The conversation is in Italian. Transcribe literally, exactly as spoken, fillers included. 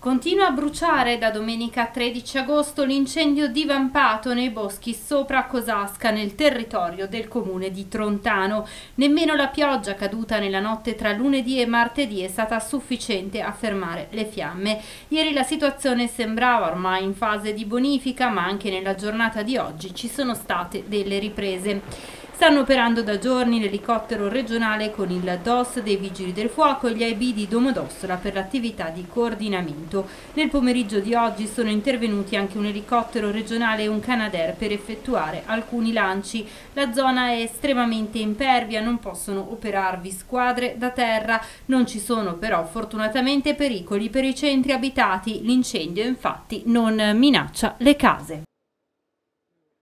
Continua a bruciare da domenica tredici agosto l'incendio divampato nei boschi sopra Cosasca nel territorio del comune di Trontano. Nemmeno la pioggia caduta nella notte tra lunedì e martedì è stata sufficiente a fermare le fiamme. Ieri la situazione sembrava ormai in fase di bonifica, ma anche nella giornata di oggi ci sono state delle riprese. Stanno operando da giorni l'elicottero regionale con il D O S dei Vigili del Fuoco e gli A I B di Domodossola per l'attività di coordinamento. Nel pomeriggio di oggi sono intervenuti anche un elicottero regionale e un Canadair per effettuare alcuni lanci. La zona è estremamente impervia, non possono operarvi squadre da terra, non ci sono però fortunatamente pericoli per i centri abitati. L'incendio infatti non minaccia le case.